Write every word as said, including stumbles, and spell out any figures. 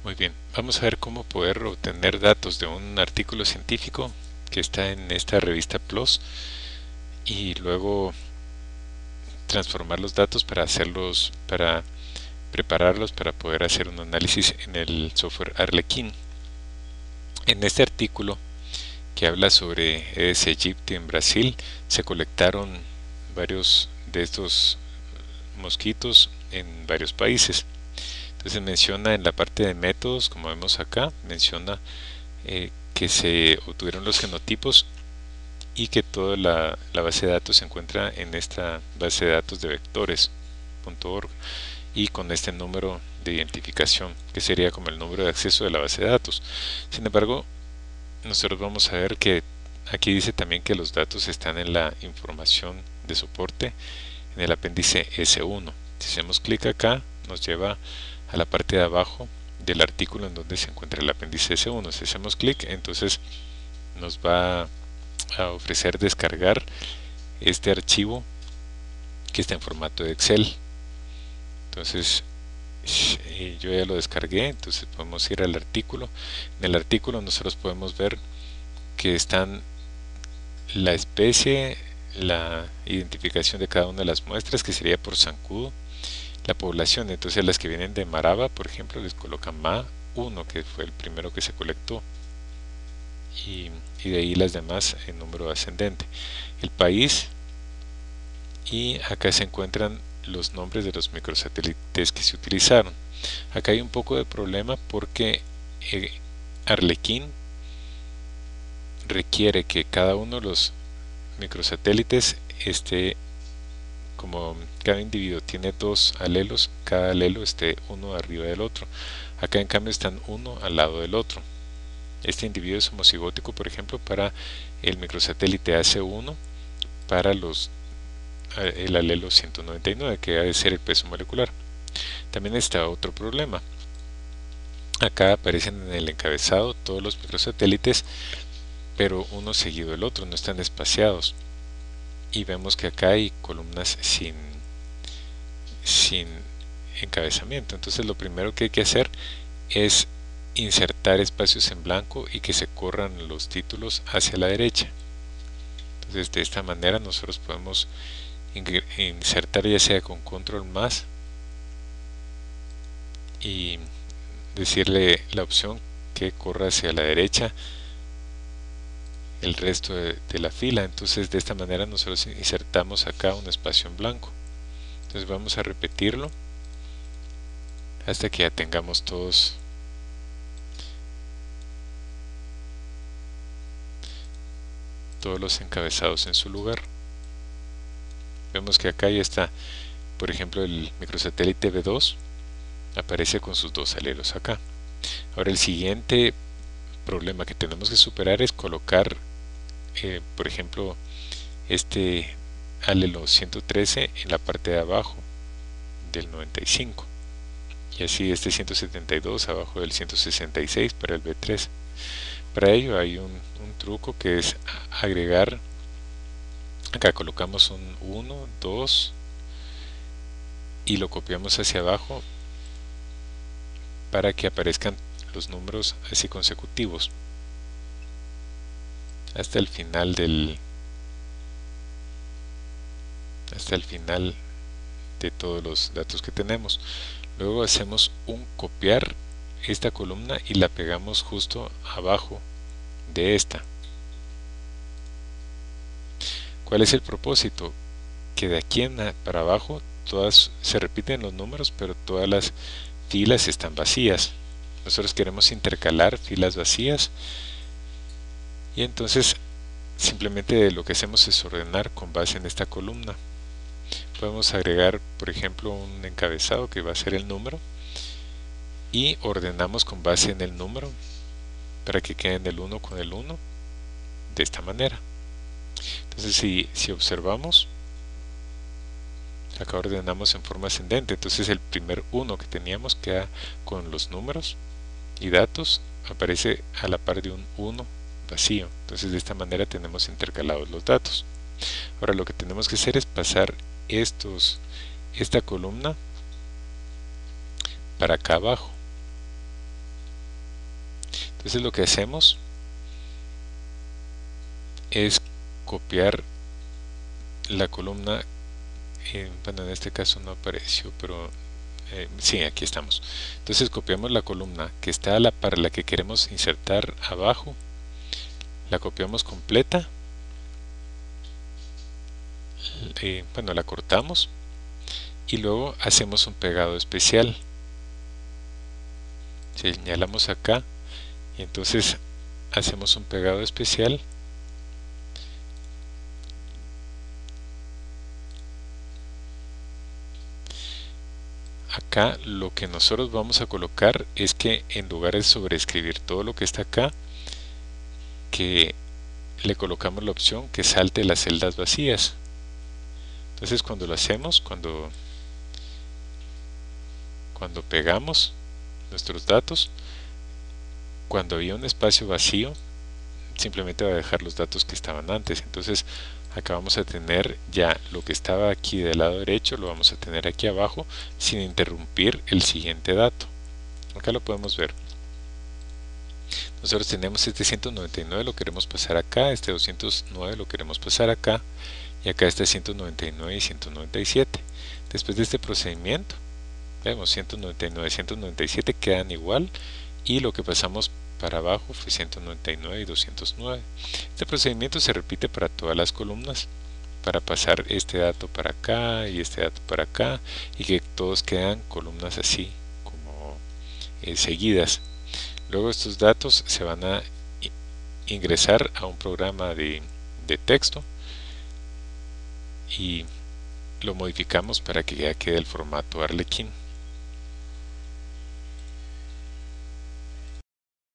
Muy bien, vamos a ver cómo poder obtener datos de un artículo científico que está en esta revista PLOS y luego transformar los datos para hacerlos, para prepararlos para poder hacer un análisis en el software Arlequín. En este artículo que habla sobre Aedes aegypti en Brasil, se colectaron varios de estos mosquitos en varios países. Entonces menciona en la parte de métodos, como vemos acá, menciona eh, que se obtuvieron los genotipos y que toda la, la base de datos se encuentra en esta base de datos de vectores punto org y con este número de identificación que sería como el número de acceso de la base de datos. Sin embargo, nosotros vamos a ver que aquí dice también que los datos están en la información de soporte en el apéndice ese uno. Si hacemos clic acá, nos lleva a la parte de abajo del artículo en donde se encuentra el apéndice ese uno. Si hacemos clic, entonces nos va a ofrecer descargar este archivo que está en formato de Excel. Entonces yo ya lo descargué, entonces podemos ir al artículo. En el artículo nosotros podemos ver que están la especie, la identificación de cada una de las muestras, que sería por zancudo, la población. Entonces las que vienen de Maraba, por ejemplo, les colocan M A uno, que fue el primero que se colectó, y, y de ahí las demás en número ascendente. El país, y acá se encuentran los nombres de los microsatélites que se utilizaron. Acá hay un poco de problema porque eh, Arlequín requiere que cada uno de los microsatélites esté, como cada individuo tiene dos alelos, cada alelo esté uno arriba del otro. Acá en cambio están uno al lado del otro. Este individuo es homocigótico, por ejemplo, para el microsatélite A C uno, para los el alelo ciento noventa y nueve, que ha de ser el peso molecular. También está otro problema. Acá aparecen en el encabezado todos los microsatélites, pero uno seguido del otro, no están espaciados. Y vemos que acá hay columnas sin, sin encabezamiento. Entonces lo primero que hay que hacer es insertar espacios en blanco y que se corran los títulos hacia la derecha. Entonces de esta manera nosotros podemos insertar ya sea con control más y decirle la opción que corra hacia la derecha el resto de, de la fila. Entonces de esta manera nosotros insertamos acá un espacio en blanco. Entonces vamos a repetirlo hasta que ya tengamos todos todos los encabezados en su lugar. Vemos que acá ya está, por ejemplo, el microsatélite B dos aparece con sus dos alelos acá. Ahora el siguiente problema que tenemos que superar es colocar eh, por ejemplo este alelo ciento trece en la parte de abajo del noventa y cinco y así este ciento setenta y dos abajo del ciento sesenta y seis para el B tres. Para ello hay un, un truco que es agregar, acá colocamos un uno, dos y lo copiamos hacia abajo para que aparezcan los números así consecutivos hasta el final del hasta el final de todos los datos que tenemos. Luego hacemos un copiar esta columna y la pegamos justo abajo de esta. ¿Cuál es el propósito? Que de aquí en para abajo todas se repiten los números, pero todas las filas están vacías. Nosotros queremos intercalar filas vacías y entonces simplemente lo que hacemos es ordenar con base en esta columna. Podemos agregar, por ejemplo, un encabezado que va a ser el número y ordenamos con base en el número para que queden el uno con el uno de esta manera. Entonces si, si observamos, acá ordenamos en forma ascendente. Entonces el primer uno que teníamos queda con los números y datos, aparece a la par de un uno vacío. Entonces de esta manera tenemos intercalados los datos. Ahora lo que tenemos que hacer es pasar estos esta columna para acá abajo. Entonces lo que hacemos es copiar la columna, eh, bueno, en este caso no apareció, pero eh, sí, aquí estamos. Entonces copiamos la columna que está a la para la que queremos insertar abajo, la copiamos completa, eh, bueno, la cortamos y luego hacemos un pegado especial. Señalamos acá y entonces hacemos un pegado especial acá. Lo que nosotros vamos a colocar es que en lugar de sobreescribir todo lo que está acá, que le colocamos la opción que salte las celdas vacías. Entonces cuando lo hacemos, cuando cuando pegamos nuestros datos, cuando había un espacio vacío, simplemente va a dejar los datos que estaban antes. Entonces acá vamos a tener ya lo que estaba aquí del lado derecho, lo vamos a tener aquí abajo sin interrumpir el siguiente dato. Acá lo podemos ver. Nosotros tenemos este ciento noventa y nueve, lo queremos pasar acá, este doscientos nueve lo queremos pasar acá, y acá está ciento noventa y nueve y ciento noventa y siete. Después de este procedimiento, vemos ciento noventa y nueve y ciento noventa y siete quedan igual, y lo que pasamos para abajo fue ciento noventa y nueve y doscientos nueve. Este procedimiento se repite para todas las columnas, para pasar este dato para acá y este dato para acá, y que todos quedan columnas así, como eh, seguidas. Luego estos datos se van a ingresar a un programa de, de texto y lo modificamos para que ya quede el formato Arlequín.